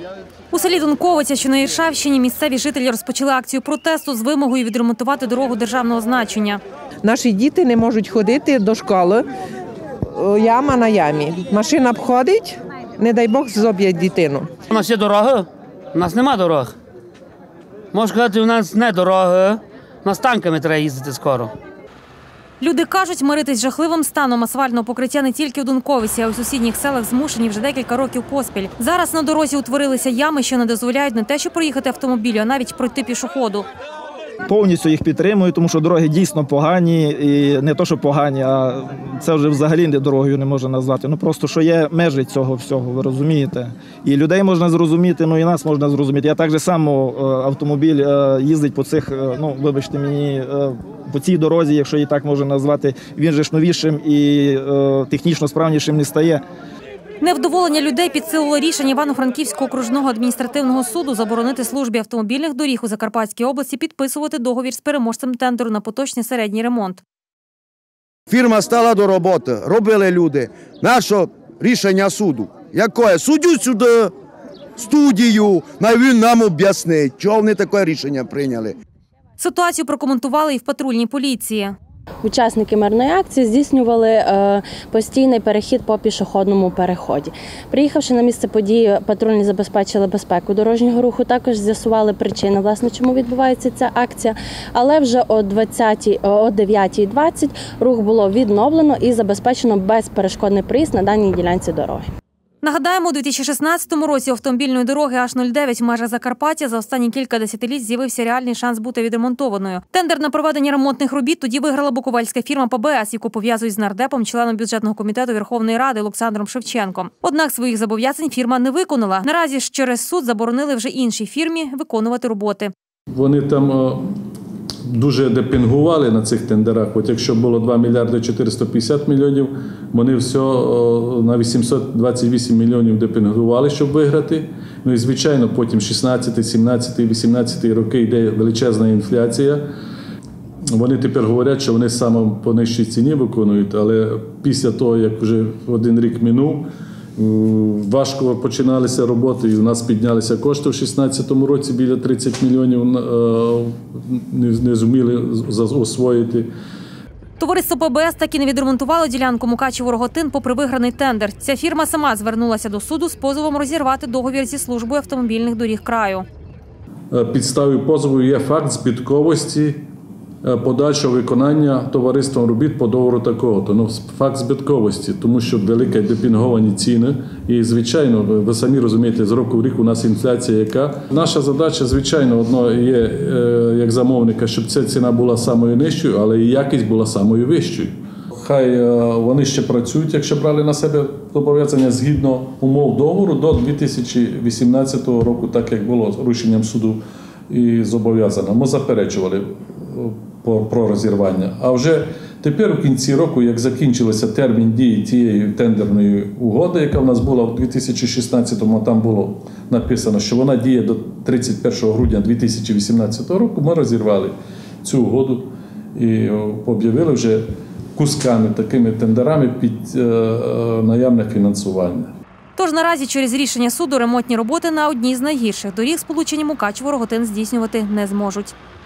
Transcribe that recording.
У селі Дунковиця, що на Іршавщині, місцеві жителі розпочали акцію протесту з вимогою відремонтувати дорогу державного значення. Наші діти не можуть ходити до школи, яма на ямі. Машина обходить, не дай Бог, зоб'є дитину. У нас є дороги, у нас нема дорог. Можна сказати, у нас не дороги, у нас танками треба їздити скоро. Люди кажуть, миритись з жахливим станом асфальтного покриття не тільки в Дунковиці, а й у сусідніх селах змушені вже декілька років поспіль. Зараз на дорозі утворилися ями, що не дозволяють не те, що проїхати автомобілю, а навіть пройти пішоходу. Повністю їх підтримую, тому що дороги дійсно погані. І не то, що погані, а це вже взагалі дорогою не можна назвати. Просто, що є межі цього всього, ви розумієте. І людей можна зрозуміти, і нас можна зрозуміти. Я так же само автомобіль їздить по цих, вибачте мені, по цій дорозі, якщо її так можна назвати, він же ж новішим і технічно справнішим не стає. Невдоволення людей підсилило рішення Івано-Франківського окружного адміністративного суду заборонити службі автомобільних доріг у Закарпатській області підписувати договір з переможцем тендеру на поточний середній ремонт. Фірма стала до роботи, робили люди. Наше рішення суду. Яке? Суддю сюди, студію, він нам об'яснить, чого вони таке рішення прийняли. Ситуацію прокоментували і в патрульній поліції. Учасники мирної акції здійснювали постійний перехід по пішохідному переході. Приїхавши на місце події, патрульні забезпечили безпеку дорожнього руху, також з'ясували причини, власне, чому відбувається ця акція. Але вже о 9:20 рух було відновлено і забезпечено безперешкодний проїзд на даній ділянці дороги. Нагадаємо, у 2016 році автомобільної дороги H09 в межах Закарпаття за останні кілька десятиліть з'явився реальний шанс бути відремонтованою. Тендер на проведення ремонтних робіт тоді виграла буковельська фірма ПБС, яку пов'язують з нардепом, членом бюджетного комітету Верховної Ради Олександром Шевченком. Однак своїх зобов'язань фірма не виконала. Наразі ж через суд заборонили вже іншій фірмі виконувати роботи. Вони там дуже депінгували на цих тендерах. От якщо було 2 мільярди 450 мільйонів, вони все на 828 мільйонів депінгували, щоб виграти. І, звичайно, потім 16, 17, 18 роки йде величезна інфляція. Вони тепер говорять, що вони саме по нижчій ціні виконують, але після того, як вже один рік минув, важко починалися роботи, і у нас піднялися кошти в 2016 році, біля 30 мільйонів не зуміли освоїти. Товариство ПБС так і не відремонтувало ділянку Мукачево-Роготин попри виграний тендер. Ця фірма сама звернулася до суду з позовом розірвати договір зі службою автомобільних доріг краю. Підставою позову є факт збитковості подальшого виконання товариством робіт по договору такого-то. Факт збитковості, тому що великі депінговані ціни. І, звичайно, ви самі розумієте, з року в рік у нас інфляція яка. Наша задача, звичайно, одно є, як замовника, щоб ця ціна була самою нижчою, але і якість була самою вищою. Хай вони ще працюють, якщо брали на себе зобов'язання згідно умов договору до 2018 року, так як було рішенням суду і зобов'язано. Ми заперечували про розірвання. А вже тепер у кінці року, як закінчився термін дії тієї тендерної угоди, яка в нас була в 2016-му, там було написано, що вона діє до 31 грудня 2018 року, ми розірвали цю угоду і об'явили вже кусками, такими тендерами під наявне фінансування. Тож наразі через рішення суду ремонтні роботи на одній з найгірших доріг сполучення Мукачево-Роготин здійснювати не зможуть.